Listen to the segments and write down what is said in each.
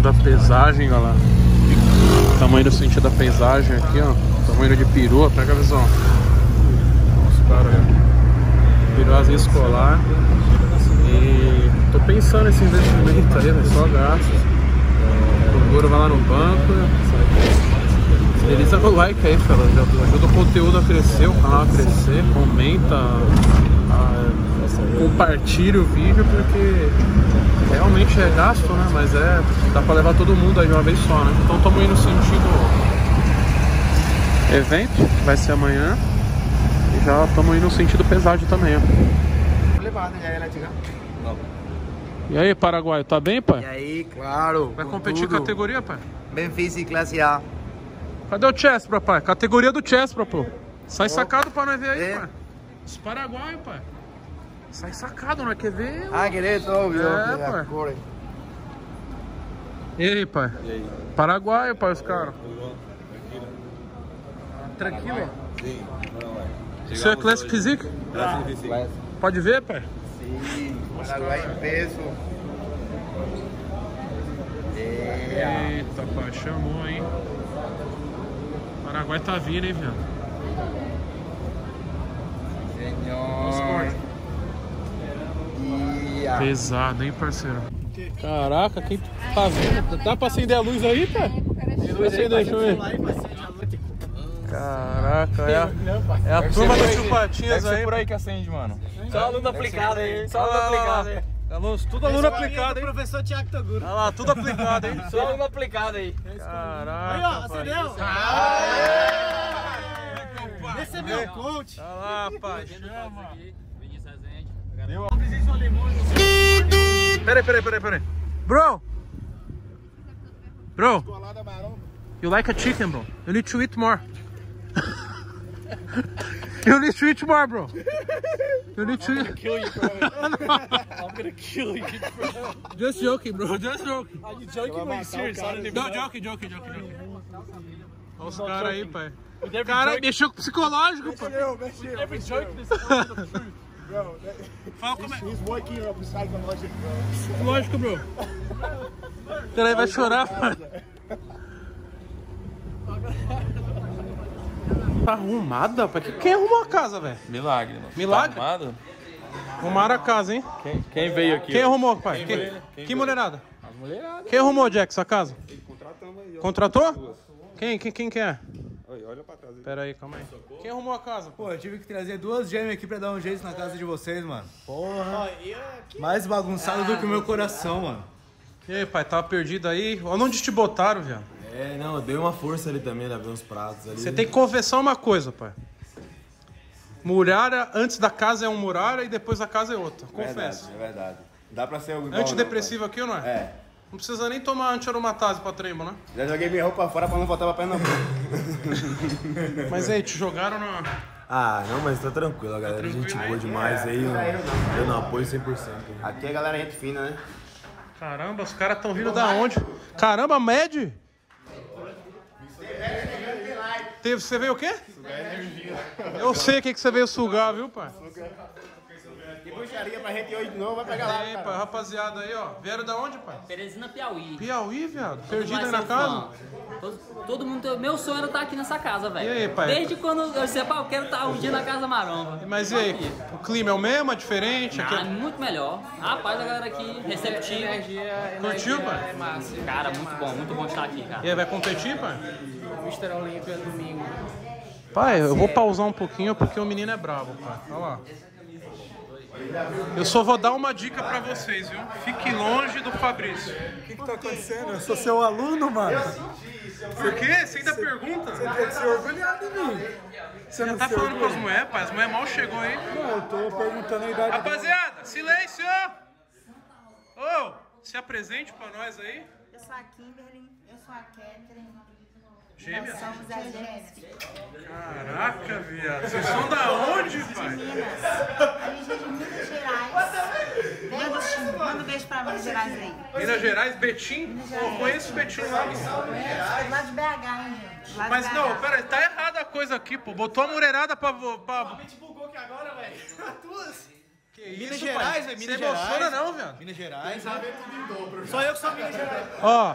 da pesagem, galera. Tamanho do sentido da pesagem aqui, ó. Tamanho de perua, pega a visão. Os caras, peruazinha escolar. E tô pensando nesse investimento aí, né? Só gastos. O Goro vai lá no banco. Desliza no like aí, fela. Ajuda o conteúdo a crescer, o canal a crescer. Comenta, compartilha o vídeo, porque realmente é gasto, né? Mas dá pra levar todo mundo aí de uma vez só, né? Então estamos indo no sentido evento, que vai ser amanhã. E já estamos indo no sentido pesado também, ó. E aí, Paraguai, tá bem, pai? E aí, claro. Vai competir tudo. categoria, pai? Benfica classe A. Cadê o Chespra, pai? Categoria do Chespra, pô. Sai sacado pra nós ver aí, pai. Os paraguaios, pai. Sai sacado, não quer ver? Ah, querido, óbvio. Pai. E aí, pai? E aí? Paraguaio, pai, os caras. Tranquilo? Tranquilo? Sim, bora lá. Isso é Classic Physique? Pode ver, pai? Sim, Paraguai em peso. Eita, pai, chamou, hein? Paraguai tá vindo, hein, viado? Senhor. Pesado, hein, parceiro? Caraca, quem tá vendo? Dá pra acender a luz aí, pai? Acender, deixa eu ver. Caraca, é a turma das chupatinhas aí. Por aí que acende, mano. Só aluno aplicado aí, só aluno aplicado aí. Tudo aluno aplicado, hein? Professor Thiago Toguro. Olha lá, tudo aplicado, hein? Só aluno aplicado aí. Caraca, Aí, ó, pai. acendeu? Esse é meu coach. Olha lá, pai, chama. Peraí. Bro, you like a chicken, bro? You need to eat more. You need to eat more, bro. You need to eat. Kill you, bro. I'm gonna kill you, bro. Just joking, bro. Just joking. Are you joking or are you serious? I don't even Não, know. joking. Olha os caras aí, pai. Cara, mexeu com o psicológico, pai. Every joke this is the truth. Fala como é. He's working up psychological, bro. Lógico, bro. Peraí, vai chorar, pai. Tá arrumada, pai? Quem arrumou a casa, velho? Milagre, mano. Milagre? Tá armado? Arrumaram a casa, hein? Quem veio aqui? Quem arrumou, pai? Que mulherada? As mulheradas. Quem arrumou, Jack, essa casa? Contratamos aí, ó. Contratou? Quem é? Olha pra trás aí. Pera aí, calma aí. Quem arrumou a casa? Pô, eu tive que trazer duas gêmeas aqui pra dar um jeito na casa de vocês, mano. Porra. Mais bagunçado do que o meu coração, mano. E aí, pai, tava perdido aí? Olha onde te botaram, viado. É, não, eu dei uma força ali também, lavei uns pratos ali. Você tem que confessar uma coisa, pai. Muralha, antes da casa é um muralha e depois da casa é outra. Confesso. É verdade. Dá pra ser igual. Antidepressivo aqui ou não é? É. Não precisa nem tomar anti-aromatase pra trembo, né? Já joguei minha roupa fora pra não voltar pra perna. Mas aí, te jogaram na... Ah, não, mas tá tranquilo, a galera. Gente boa demais aí. Eu não apoio 100%. Aqui a galera é gente fina, né? Caramba, os caras tão vindo da onde? Caramba, Med? Você veio o quê? Eu sei o que você veio sugar, viu, pai? Que puxaria pra gente hoje de novo, vai pegar lá. E aí, pai, rapaziada aí, ó. Vieram da onde, pai? Teresina, Piauí. Piauí, viado? Perdido Vai aí ser na o casa? fã. Todo mundo. Meu sonho era estar aqui nessa casa, velho. E aí, pai? Desde quando eu disse, pá, eu quero estar um dia na casa maromba. Mas e aí, o clima é o mesmo, é diferente? Aqui Ah, muito melhor. Rapaz, a galera aqui, receptiva. Curtiu, pai? Cara, muito bom estar aqui, cara. E aí, vai competir, pai? Mr. Olímpia domingo. Pai, eu vou pausar um pouquinho porque o menino é bravo, pai. Olha lá. Eu só vou dar uma dica pra vocês, viu? Fique longe do Fabrício. O que tá acontecendo? Eu sou seu aluno, mano. Por quê? Você ainda pergunta? Você tem que ser orgulhado de mim. Você Já não tá se falando com as orgulha? mulheres, pai? As mulheres mal chegou aí. Não, eu tô perguntando a idade. Rapaziada, silêncio! Ô, se apresente pra nós aí. Eu sou a Kimberly, eu sou a Catherine. Gêmeas? Nós somos as gêmeas. Caraca, viado. Vocês são da onde, pai? Minas. A gente é de Minas Gerais. Betim. Manda um beijo pra Minas Gerais aí. Minas Gerais, Betim? Eu conheço o Betim lá. Conheço? Lá de BH, hein, gente? Lá de Mas BH. não, pera aí, tá errada a coisa aqui, pô. Botou a mulherada pra... A gente bugou aqui agora, velho. Duas. Que Minas Gerais, velho. Minas Você Gerais. emociona não, velho? Minas Gerais. Só eu que sou Minas Gerais. Ó.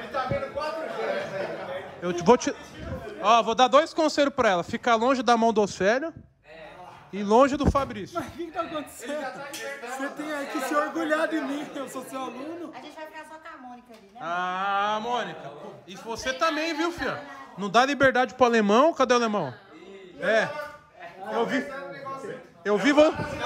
Eu vou te... Ó, vou dar 2 conselhos pra ela. Ficar longe da mão do Océlio e longe do Fabrício. Mas o que tá acontecendo? Você tem que se orgulhar de mim, eu sou seu aluno. A gente vai ficar só com a Mônica ali, né? Ah, Mônica. E você também, viu, filha? Não dá liberdade pro alemão? Cadê o alemão? É. Eu vi...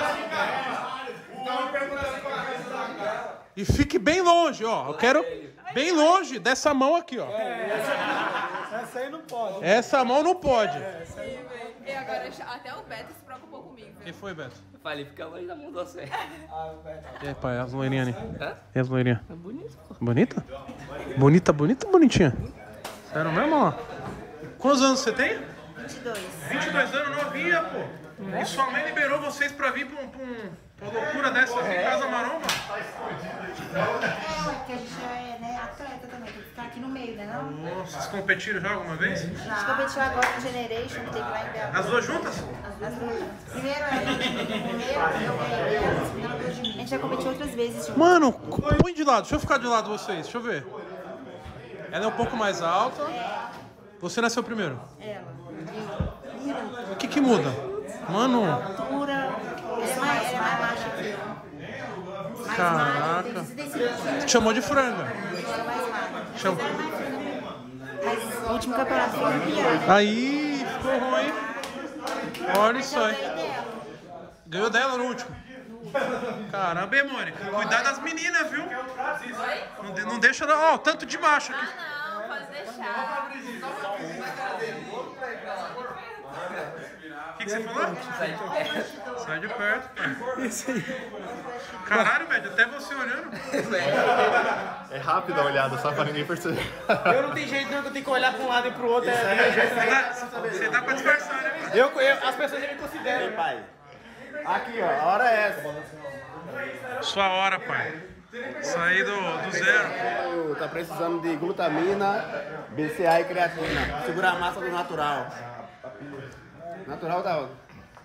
E fique bem longe, ó. Eu quero bem longe dessa mão aqui, ó. Essa aí não pode. Essa mão não pode. E agora até o Beto se preocupou comigo. Quem foi, Beto? Eu falei, fica longe da mão do você. E aí, pai, as loirinhas ali. E as loirinhas? É bonito, pô. Bonita? Bonita, bonita ou bonitinha? Sério mesmo, ó? Quantos anos você tem? 22. 22 anos, novinha, pô. E sua mãe liberou vocês pra vir pra uma loucura dessa aqui em Casa Maromba? Porque a gente é, né, atleta também, tem que ficar aqui no meio, né não? Nossa, vocês competiram já alguma vez? A gente competiu agora com o Generation, que teve lá em Belo. As duas juntas? As duas. Primeiro eu ganhei ela, segunda ela de mim. A gente já competiu outras vezes juntos. Mano, põe de lado, deixa eu ficar de lado vocês, deixa eu ver. Ela é um pouco mais alta. Você nasceu primeiro? Ela. O que muda? Mano. Altura, ela é mais baixa que eu. Mais Caraca. magra, tem 65 Te chamou de franga. ela é mais magra. Chamou. Mas o último campeonato foi campeã, né? Aí, ficou ruim. Olha isso aí. Ganhou dela no último. Caramba, hein, Mônica? Cuidado das meninas, viu? Não deixa... Ó, tanto de macho aqui. Não, pode deixar. O que você falou? Sai de perto, pai. Isso aí. Caralho, velho, até você olhando. É rápido a olhada, só pra ninguém perceber. Eu não tenho jeito não, que eu tenho que olhar pra um lado e pro outro. Você dá pra disfarçar, né, mano? As pessoas já me consideram. Pai. Aqui, ó, a hora é essa. Sua hora, pai. Sair do zero. Tá precisando de glutamina, BCA e creatina. Segurar a massa do natural. Natural tá onde?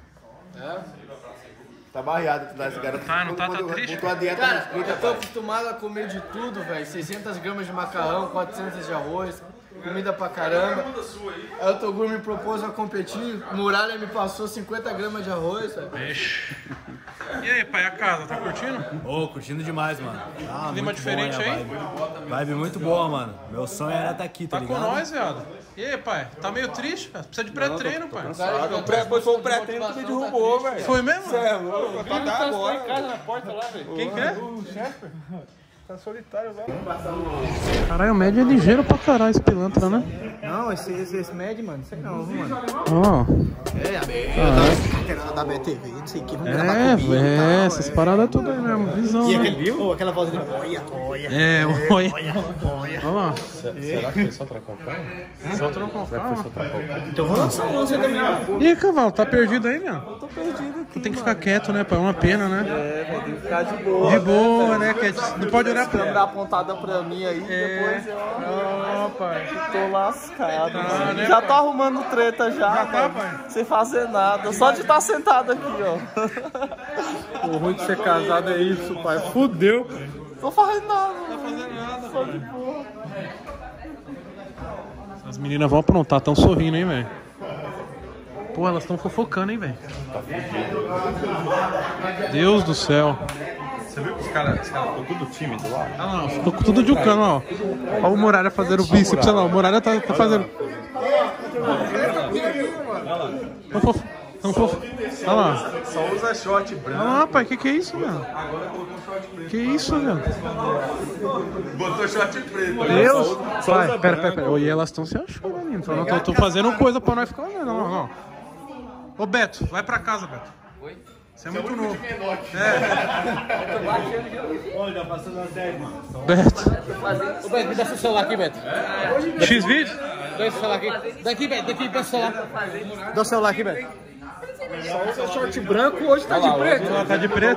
Tá barreado tu dá esse cara. Tá, não tá triste? Botou a dieta Cara, escrita, eu tô acostumado a comer de tudo, velho. 600 gramas de macarrão, 400 de arroz, comida pra caramba. Aí o Toguro me propôs a competir, Muralha me passou 50 gramas de arroz, velho. Vixe. E aí, pai, a casa, tá curtindo? Ô, curtindo demais, mano. Ah, Clima muito diferente bom, né, aí? Vibe muito boa, mano. Meu sonho era estar aqui, tá Tá ligado? com nós, viado. E aí, pai? Tá meio triste, cara? Precisa de pré-treino, pai. Depois foi o pré-treino que me derrubou, velho. Foi mesmo? É louco, eu tô até agora. Quem que é? O chefe. Tá solitário lá. Caralho, o médio é ligeiro pra caralho esse pilantra, né? Não, esse médio, mano, sei não, mano. Ó. da BTV, não sei o que. Essas paradas tudo aí mesmo. Visão, né? Viu? Aquela voz dele. Olha. É, olha. Olha lá. Será que foi só trocar o carro? Só trocou o carro. Então vamos lançar um você também. E aí, cavalo, tá perdido aí, meu? Tô perdido aqui. Tem que ficar quieto, né, pai? É uma pena, né? Tem que ficar de boa. De boa, né? Não pode olhar pra Câmera apontada pra mim aí, depois eu pai. tô lascado. Tá, né, Já pai? tô arrumando treta já, tá, mano, pai? sem fazer nada. Só de estar sentado aqui, ó. O ruim de ser casado é isso, pai. Fudeu. Tô fazendo nada. Não tá fazendo nada, Tô de boa. As meninas vão aprontar, tão sorrindo, hein, velho? Pô, elas tão fofocando, hein, velho? Deus do céu. Você viu que os caras estão tudo tímido lá? Ah, não, ficou tudo de cano, ó. Olha o Muralha fazendo o bíceps, olha lá. O Muralha tá fazendo. Tão fofo. Olha lá. Só usa short branco. Olha lá, pai, que é isso, velho? Que isso, velho? Botou short preto. Deus! Pai, pera. E elas estão se achando, menino. Eu tô fazendo coisa pra nós ficar olhando. Não. Ô, Beto, vai pra casa, Beto. Oi? Você é muito novo. Olha, passando a 10, mano. Beto. Ô, Beto, me dá seu celular aqui, Beto. X-Vídeos? Dá esse celular aqui. Daqui, Beto, daqui, dá o celular. Dá o celular aqui, Beto. Só usa short branco, hoje tá de preto. Ela tá de preto.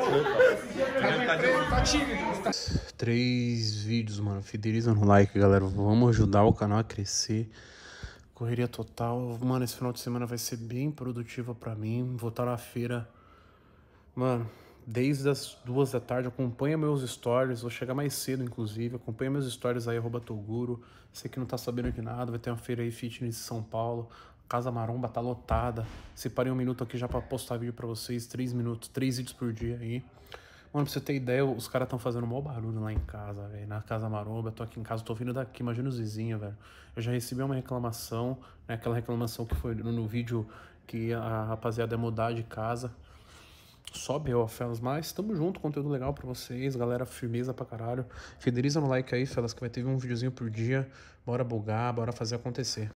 3 vídeos, mano. Fideliza no like, galera. Vamos ajudar o canal a crescer. Correria total. Mano, esse final de semana vai ser bem produtiva pra mim. Vou estar na feira. Mano, desde as 2 da tarde. Acompanha meus stories, vou chegar mais cedo, inclusive. Acompanha meus stories aí, @Toguro. Você que não tá sabendo de nada, vai ter uma feira aí fitness em São Paulo. Casa Maromba tá lotada. Separei um minuto aqui já pra postar vídeo pra vocês. 3 minutos, 3 vídeos por dia aí. Mano, pra você ter ideia, os caras tão fazendo maior barulho lá em casa, velho. Na Casa Maromba, eu tô aqui em casa, tô vindo daqui, imagina os vizinhos, velho. Eu já recebi uma reclamação, né? Aquela reclamação que foi no vídeo que a rapaziada ia mudar de casa. Só B.O., Felas, mas tamo junto, conteúdo legal pra vocês, galera, firmeza pra caralho. Fideliza no like aí, Felas, que vai ter um videozinho por dia. Bora bugar, bora fazer acontecer.